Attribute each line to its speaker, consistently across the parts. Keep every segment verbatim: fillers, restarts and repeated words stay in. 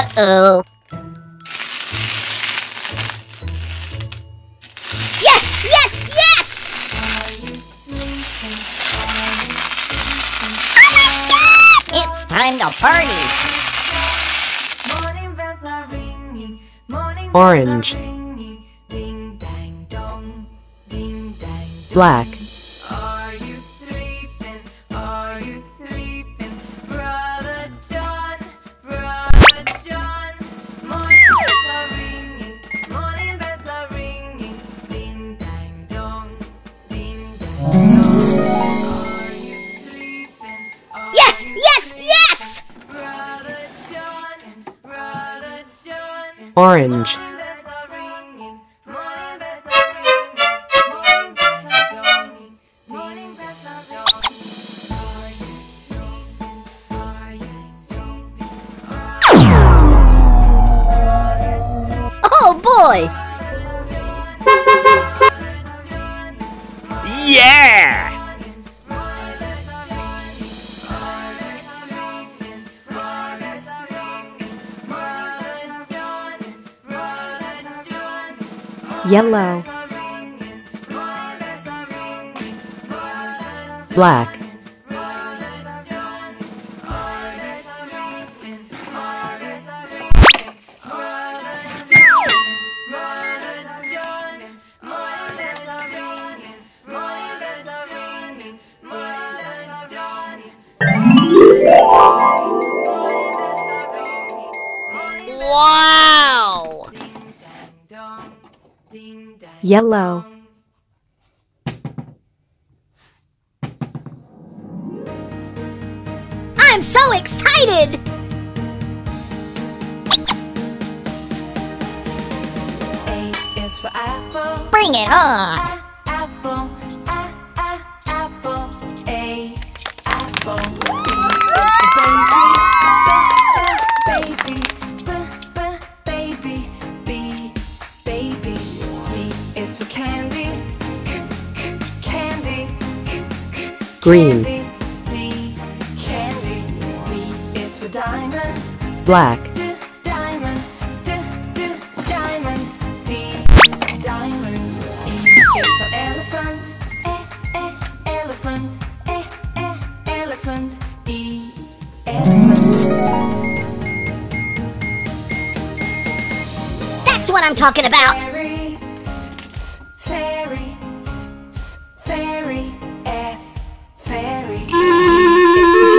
Speaker 1: Uh-oh. Yes! Yes! Yes! Oh my God! It's time to party!
Speaker 2: Orange. Black.
Speaker 3: Are you sleeping? Are you sleeping? Brother John, Brother John. Morning bells are ringing, morning bells are ringing. Ding dang dong, ding dang dong. Are you sleeping? Are
Speaker 1: Yes!
Speaker 3: you
Speaker 1: Yes!
Speaker 3: sleeping?
Speaker 1: Yes!
Speaker 3: Brother John, Brother John.
Speaker 2: Orange.
Speaker 3: Morning bells are ringing, morning bells are ringing, morning bells are donging, morning bells are donging. Are you sleeping? Are you sleeping?
Speaker 1: Oh boy!
Speaker 4: Yeah!
Speaker 2: Yellow. Black.
Speaker 1: Wow!
Speaker 2: Yellow.
Speaker 1: I'm so excited!
Speaker 3: A is for apple.
Speaker 1: Bring it on!
Speaker 3: Apple, a, a, apple, A, apple. B is for baby, b, b, baby, b, baby, baby. C is for candy, c, c, candy, c, c,
Speaker 2: Green.
Speaker 3: candy. C, candy. D is for diamond,
Speaker 2: Black.
Speaker 3: d, diamond, d, d, diamond. D, diamond. E is for elephant, e, e, elephant, e, e, elephant. E, elephant.
Speaker 1: That's what I'm talking about!
Speaker 3: Fairy, fairy, fairy, F, fairy. G is for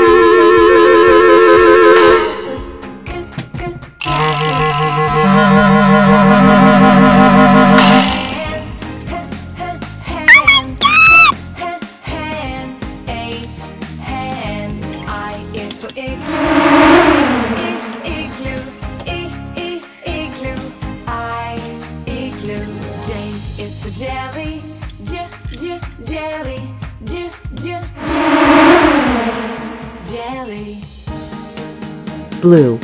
Speaker 3: glasses, g, g, hand, hand, hand, H, hand. I is for igloo, I, igloo, I, I, igloo, I, igloo. J is for jelly, j, j, jelly, j, j, jelly, jelly.
Speaker 2: Blue.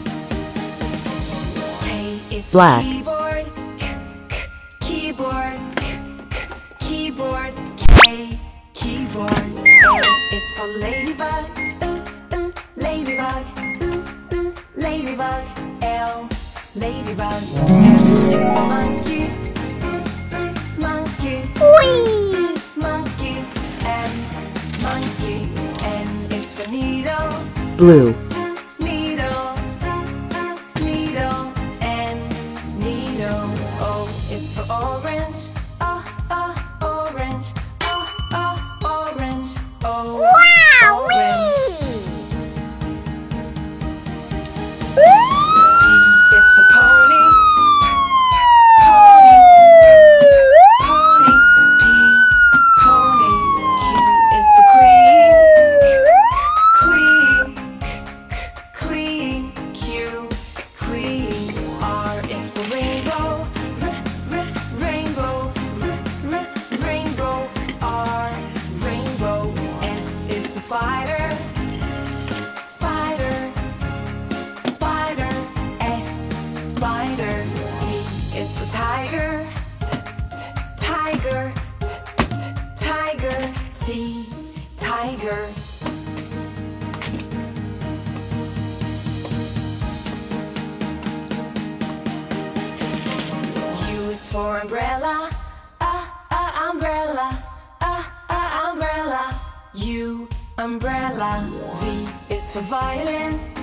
Speaker 3: K is
Speaker 2: Black.
Speaker 3: for keyboard, k, k, keyboard, k, k, keyboard, K, keyboard. L is for ladybug, uh, uh, ladybug, uh, uh, ladybug, L, ladybug. M is for monkey, mm, mm, monkey,
Speaker 1: Whee!
Speaker 3: monkey, M, monkey. N is for needle,
Speaker 2: Blue.
Speaker 3: needle, needle, and needle. O is for orange, uh, uh, orange, uh, uh, orange. O,
Speaker 1: Wow!
Speaker 3: orange. P is for pony, pony, pony, P, pony. Q is for queen, queen, queen, Q, queen. R is for rainbow, r, r, rainbow, r, r, rainbow, R, rainbow. S is for spider, s, spider, s, s, spider, S, spider. T is for tiger, t, t, tiger, t, t, tiger, T, tiger. umbrella, uh, uh, umbrella, uh, uh, umbrella. U, umbrella. V is for violin.